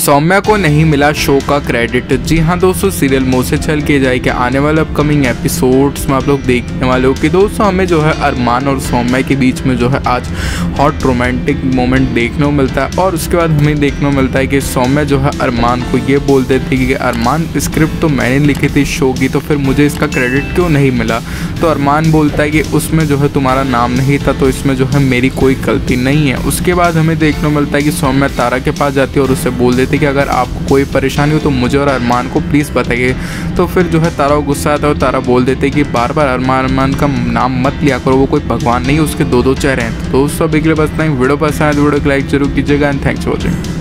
सौम्या को नहीं मिला शो का क्रेडिट। जी हाँ दोस्तों, सीरियल मोह से छल किए जाए कि आने वाले अपकमिंग एपिसोड्स में आप लोग देखने वाले हो कि दोस्तों हमें जो है अरमान और सौम्या के बीच में जो है आज हॉट रोमांटिक मोमेंट देखने को मिलता है। और उसके बाद हमें देखने को मिलता है कि सौम्या जो है अरमान को ये बोल देती है कि अरमान स्क्रिप्ट तो मैंने लिखी थी शो की, तो फिर मुझे इसका क्रेडिट क्यों नहीं मिला। तो अरमान बोलता है कि उसमें जो है तुम्हारा नाम नहीं था, तो इसमें जो है मेरी कोई गलती नहीं है। उसके बाद हमें देखने को मिलता है कि सौम्या तारा के पास जाती है और उससे बोल देती है कि अगर आपको कोई परेशानी हो तो मुझे और अरमान को प्लीज़ बताइए। तो फिर जो है तारा को गुस्सा आता है और तारा बोल देते हैं कि बार बार अरमान का नाम मत लिया करो, वो कोई भगवान नहीं, उसके दो चेहरे हैं। तो दोस्तों अभी के लिए बस इतना ही। वीडियो पसंद आए तो वीडियो को लाइक जरूर कीजिएगा एंड थैंक्स फॉर वॉचिंग।